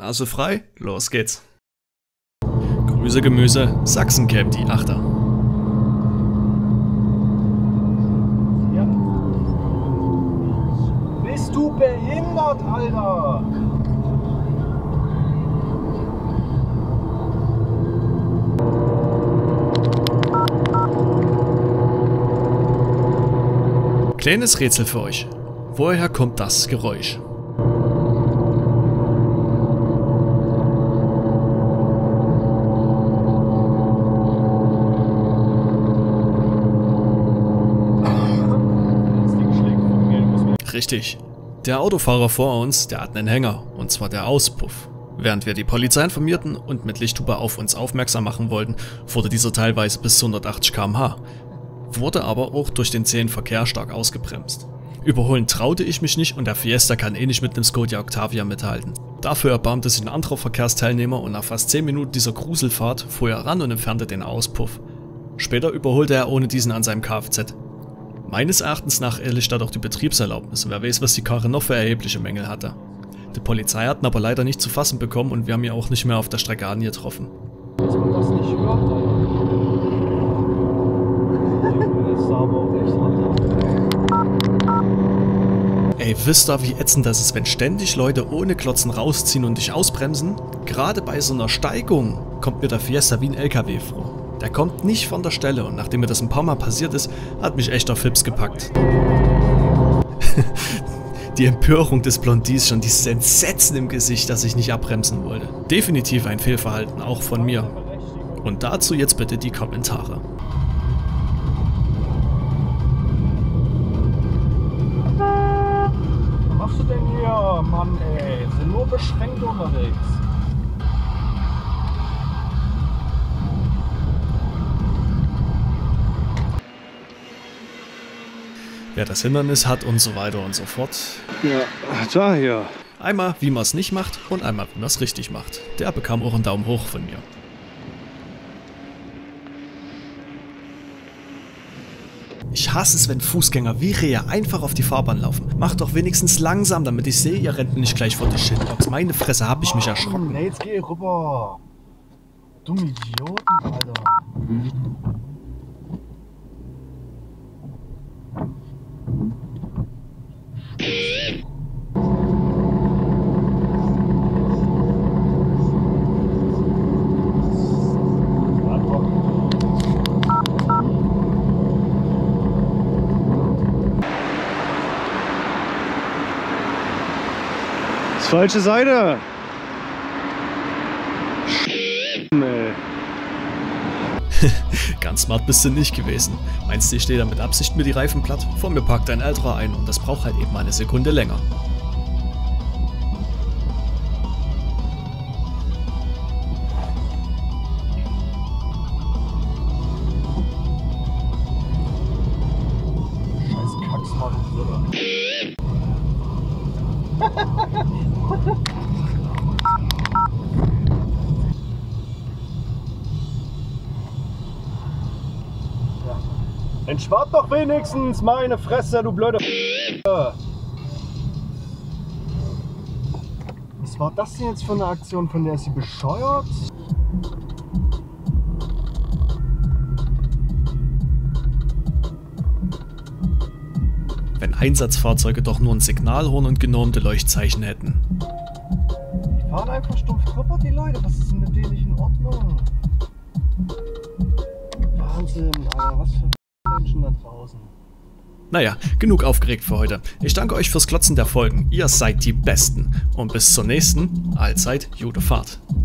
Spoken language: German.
Nase frei, los geht's. Grüße Gemüse, Sachsencamp, die Achter. Ja. Bist du behindert, Alter? Kleines Rätsel für euch. Woher kommt das Geräusch? Richtig. Der Autofahrer vor uns, der hat einen Hänger, und zwar der Auspuff. Während wir die Polizei informierten und mit Lichthupe auf uns aufmerksam machen wollten, fuhr dieser teilweise bis zu 180 km/h, wurde aber auch durch den zähen Verkehr stark ausgebremst. Überholen traute ich mich nicht und der Fiesta kann eh nicht mit einem Skoda Octavia mithalten. Dafür erbarmte sich ein anderer Verkehrsteilnehmer und nach fast 10 Minuten dieser Gruselfahrt fuhr er ran und entfernte den Auspuff. Später überholte er ohne diesen an seinem Kfz. Meines Erachtens nach erlischt dadurch die Betriebserlaubnis und wer weiß, was die Karre noch für erhebliche Mängel hatte. Die Polizei hatten aber leider nicht zu fassen bekommen und wir haben ihn auch nicht mehr auf der Strecke angetroffen. Dass man das nicht hört, Ey, wisst ihr, wie ätzend das ist, wenn ständig Leute ohne Klotzen rausziehen und dich ausbremsen? Gerade bei so einer Steigung kommt mir der Fiesta wie ein LKW vor. Der kommt nicht von der Stelle und nachdem mir das ein paar Mal passiert ist, hat mich echt der Fips gepackt. Die Empörung des Blondies, schon dieses Entsetzen im Gesicht, dass ich nicht abbremsen wollte. Definitiv ein Fehlverhalten, auch von mir. Und dazu jetzt bitte die Kommentare. Was machst du denn hier, Mann, ey? Sind nur beschränkt unterwegs. Wer das Hindernis hat und so weiter und so fort. Ja, da hier. Einmal, wie man es nicht macht und einmal, wie man es richtig macht. Der bekam auch einen Daumen hoch von mir. Ich hasse es, wenn Fußgänger wie Rehe einfach auf die Fahrbahn laufen. Macht doch wenigstens langsam, damit ich sehe, ihr rennt nicht gleich vor die Shitbox. Meine Fresse, hab ich mich erschrocken. Nee, jetzt geh rüber. Dumme Idioten, Alter. Falsche Seite. Ganz smart bist du nicht gewesen. Meinst du, ich stehe da mit Absicht mir die Reifen platt? Vor mir parkt ein älterer ein und das braucht halt eben mal eine Sekunde länger. Scheiß Kacksmann. Entspannt doch wenigstens, meine Fresse, du blöde Was war das denn jetzt für eine Aktion, von der ist sie bescheuert? Wenn Einsatzfahrzeuge doch nur ein Signalhorn und genormte Leuchtzeichen hätten. Die fahren einfach stumpf drüber, die Leute. Was ist denn mit denen nicht in Ordnung? Wahnsinn, Alter, was für Menschen da draußen. Naja, genug aufgeregt für heute. Ich danke euch fürs Klotzen der Folgen. Ihr seid die Besten. Und bis zur nächsten, allzeit gute Fahrt.